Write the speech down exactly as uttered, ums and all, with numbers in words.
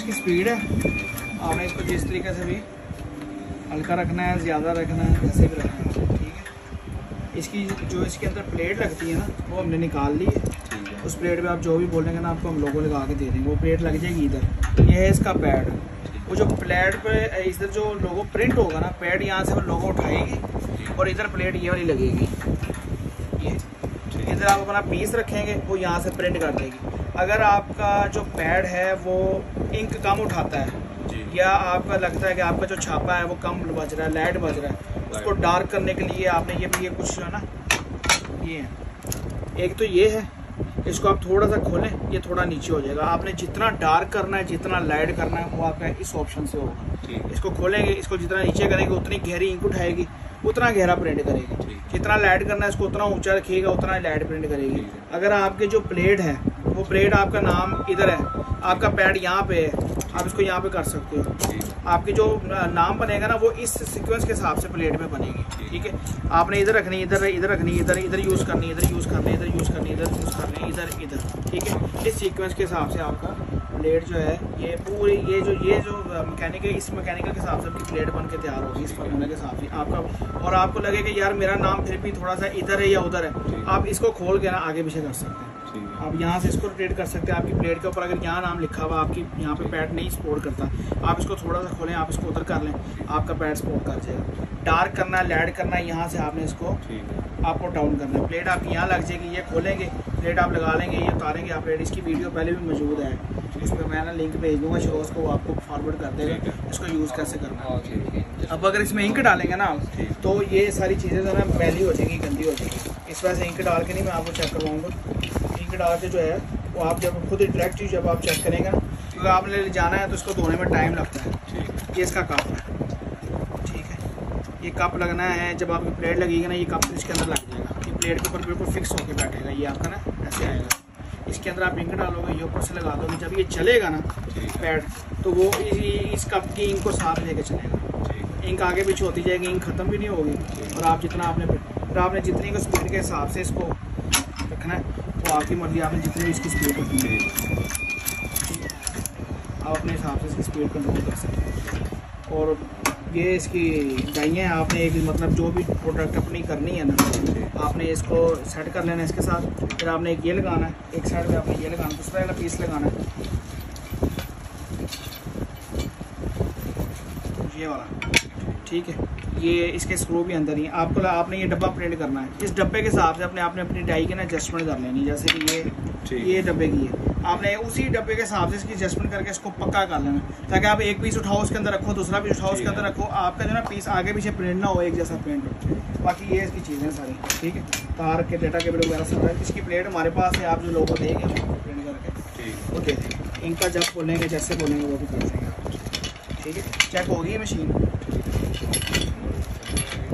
इसकी स्पीड है, आपने इसको जिस तरीके से भी हल्का रखना है, ज़्यादा रखना है, जैसे भी रखना है, ठीक है। इसकी जो इसके अंदर प्लेट लगती है ना, वो हमने निकाल ली है। उस प्लेट पे आप जो भी बोलेंगे ना, आपको हम लोगो लगा के दे देंगे। वो प्लेट लग जाएगी इधर। ये है इसका पैड। वो जो प्लेट पे इधर जो लोगो प्रिंट होगा ना, पैड यहाँ से वो लोगो उठाएगी और इधर प्लेट ये वाली लगेगी। ये इधर आप अपना पीस रखेंगे, वो यहाँ से प्रिंट कर देगी। अगर आपका जो पैड है वो इंक कम उठाता है या आपका लगता है कि आपका जो छापा है वो कम बज रहा है, लाइट बज रहा है, उसको डार्क करने के लिए आपने ये भी ये कुछ है ना, ये है एक तो ये है, इसको आप थोड़ा सा खोलें, ये थोड़ा नीचे हो जाएगा। आपने जितना डार्क करना है, जितना लाइट करना है, वो आपका इस ऑप्शन से होगा। इसको खोलेंगे, इसको जितना नीचे करेंगे उतनी गहरी इंक उठाएगी, उतना गहरा प्रिंट करेगी। जितना लाइट करना है इसको उतना ऊंचा रखिएगा, उतना लाइट प्रिंट करेगी। अगर आपके जो प्लेट है वो प्लेट आपका नाम इधर है, आपका पैड यहाँ पे है, आप इसको यहाँ पे कर सकते हो। आपकी जो नाम बनेगा ना वो इस सीक्वेंस के हिसाब से प्लेट में बनेगी, ठीक है। आपने इधर रखनी, इधर इधर रखनी, इधर इधर यूज़ करनी, इधर यूज़ करनी, इधर यूज़ करनी, इधर यूज़ करनी, इधर इधर, ठीक है। इस सीक्वेंस के हिसाब से आपका प्लेट जो है ये पूरी ये जो ये जो मैकेनिक है, इस मैकेनिकल के हिसाब से आपकी प्लेट बन के तैयार होगी, इस फार्मूले के हिसाब से आपका। और आपको लगे कि यार मेरा नाम फिर भी थोड़ा सा इधर है या उधर है, आप इसको खोल के ना आगे पीछे कर सकते हैं। आप यहाँ से इसको रोटेट कर सकते हैं। आपकी प्लेट के ऊपर अगर यहाँ नाम लिखा हुआ, आपकी यहाँ पे पैड नहीं सपोर्ट करता, आप इसको थोड़ा सा खोलें, आप इसको उधर कर लें, आपका पैड सपोर्ट कर जाएगा। डार्क करना है, लाइट करना है, यहाँ से आपने इसको आपको डाउन करना है। प्लेट आपकी यहाँ लग जाएगी, ये खोलेंगे, प्लेट आप लगा लेंगे, ये उतारेंगे आप प्लेट। इसकी वीडियो पहले भी मौजूद है, इस पर मैं ना लिंक भेज दूँगा, शोज़ को आपको फॉरवर्ड कर देगा इसको यूज़ कैसे करना है। अब अगर इसमें इंक डालेंगे ना तो ये सारी चीज़ें जो है ना मैली हो जाएगी, गंदी हो जाएगी। इस वजह से इंक डाल के नहीं मैं आपको चेक करवाऊँगा। इंक डाल के जो है वो आप जब खुद डायरेक्ट चीज़ जब आप चेक करेंगे ना, क्योंकि आपने ले जाना है तो इसको धोने में टाइम लगता है। ये इसका कप है, ठीक है। ये कप लगना है, जब आपकी प्लेट लगेगी ना ये कप इसके अंदर लग जाएगा। ये प्लेट के ऊपर बिल्कुल फिक्स होकर बैठेगा, ये आपका ना ऐसे आएगा। इसके अंदर आप इंक डालोगे, ये ऊपर से लगा दोगे, जब ये चलेगा ना पैड तो वो इस कप की इंक को साथ लेके चलेगा। इंक आगे पीछे होती जाएगी, इंक खत्म भी नहीं होगी। और आप जितना आपने फिर आपने जितनी को स्पीड के हिसाब से इसको रखना है, तो आपकी मर्जी, आपने जितनी भी इसकी स्पीड रखनी है आप अपने हिसाब से इसकी स्पीड कंट्रोल कर सकते हैं। और ये इसकी डाइयाँ हैं, आपने एक मतलब जो भी प्रोडक्ट अपनी करनी है ना, आपने इसको सेट कर लेना है इसके साथ। फिर आपने एक ये लगाना है, एक साइड में आपने ये लगाना, दूसरा वाला पीस लगाना है, ये वाला, ठीक है। ये इसके स्क्रू भी अंदर ही है। आपको आपने ये डब्बा प्रिंट करना है, इस डब्बे के हिसाब से अपने आपने अपनी डाई के ना एडजस्टमेंट कर लेनी। जैसे कि ये ये डब्बे की है, आपने उसी डब्बे के हिसाब से इसकी एडजस्टमेंट करके इसको पक्का कर लेना, ताकि आप एक पीस उठाओ उसके अंदर रखो, दूसरा पीस उठाओ उसके अंदर रखो, आपका जो ना पीस आगे पीछे प्रिंट ना हो, एक जैसा प्रिंट हो। बाकी ये इसकी चीज़ें सारी, ठीक है। तार के डेटा केबल वगैरह सब है। इसकी प्लेट हमारे पास है, आप जो लोगो देंगे प्रिंट करके वो दे देंगे। इनका जब खोलेंगे जैसे बोलेंगे वो भी कर देंगे, ठीक है। चेक होगी मशीन।